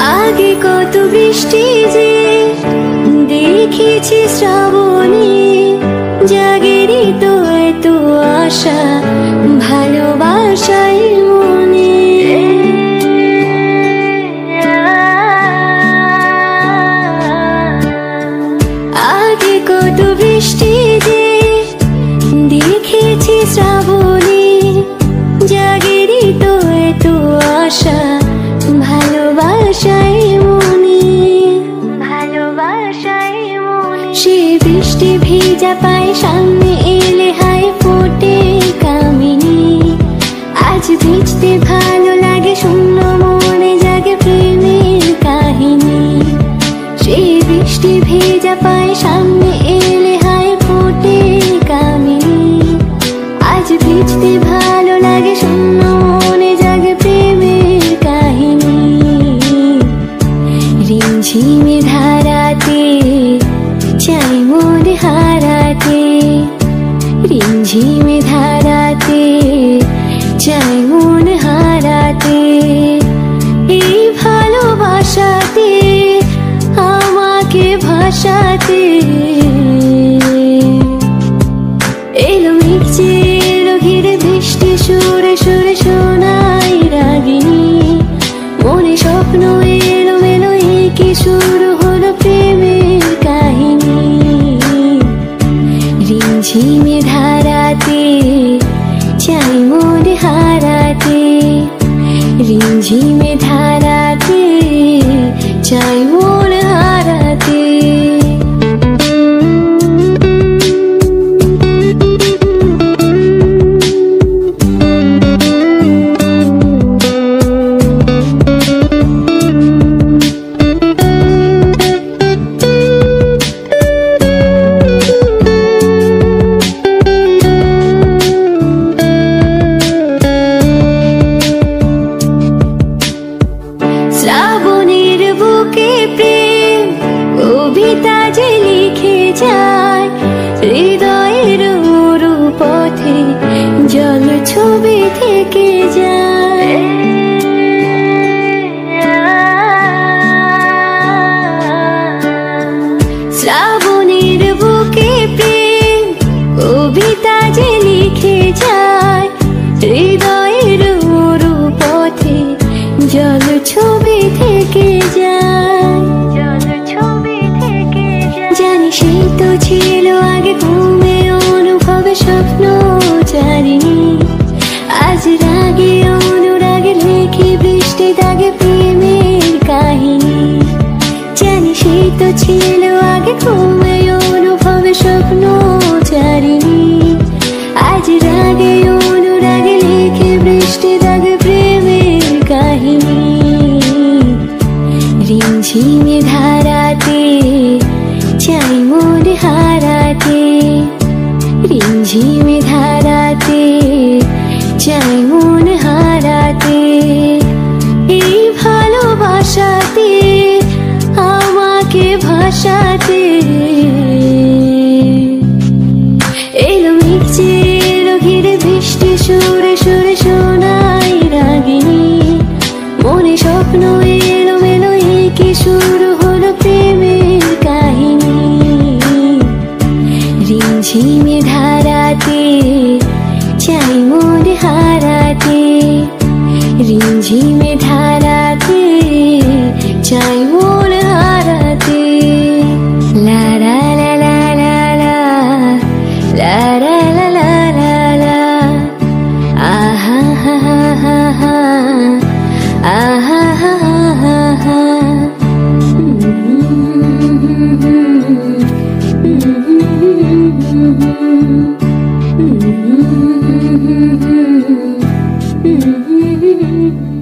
আগে কত বৃষ্টি যে দেখেছি শ্রাবণে, জাগেরই তো এত আশা ভালোবাসাই মনে। আগে কত বৃষ্টি যে দেখেছি শ্রাবণে, জাগেরই তো এত আশা ভালোবাসাই মনে, ভালোবাসাই মনে। সে বৃষ্টি ভেজা পায় সামনে এলে হায় ফোটে কামিনী। আজ ভিজতে ভালো লাগে শূন্য মনে জাগে প্রেমের কাহিনী। সে বৃষ্টি ভেজা পায় সামনে এলে হায় ফোটে কামিনী। আজ ভিজতে ভালো লাগে শূন্য মনে জাগে প্রেমের কাহিনী। রিমঝিমে ধারাতে চাই মন হারাতে, রিমঝিমে ধারাতে চাই মন হারাতে। এই ভালোবাসাতে আমাকে ভাসাতে। এলো মেঘ যে এলো ঘিরে বৃষ্টি সুরে সুরে শোনাই রাগিনী। মনে স্বপ্ন এলো মেলো কি শুরু হলো প্রেমের কাহিনী। রিমঝিমে ধারাতে চাই মন হারাতে, রিমঝিমে ধারাতে চাই মন হারাতে। শ্রাবণের বুকে প্রেম কবিতা যে লিখে যায়, হৃদয়ের মরু পথে জল ছবি থেকে যায়। শ্রাবণের বুকে প্রেম কবিতা যে লিখে যায়, হৃদয়ের মরু পথে জল ছবি থেকে যায়, জল ছবি থেকে যায়। জানি সেই তো ছিল আগে ঘুমে অনুভবে স্বপ্ন জানিনি। আজ রাগে অনুরাগে লেখে বৃষ্টি দাগে প্রেমের কাহিনী। জানি সেই তো ছিল আগে ঘুমে অনুভবে স্বপ্ন জানিনি। আজ রাগে অনুরাগে লেখে বৃষ্টি দাগে প্রেমের কাহিনী। রিমঝিমে ধারাতে চাই মন হারাতে, রিমঝিমে ধারাতে চাই মন হারাতে। এই ভালোবাসাতে আমাকে ভাসাতে। এলো মেঘ যে এলো ঘিরে বৃষ্টি সুরে সুরে শোনাই রাগিনী। মনে স্বপ্ন এলো মেলো কি শুরু হলো প্রেমের কাহিনী। রিমঝিমে ধারাতে চাই মন হারাতে, রিমঝিমে ধারাতে চাই মন হারাতে। লা লা লা লা লা লা, লা লা লা লা লা লা, আহা হা হা হা হা, আহা হা হা হা। Mm-hmm.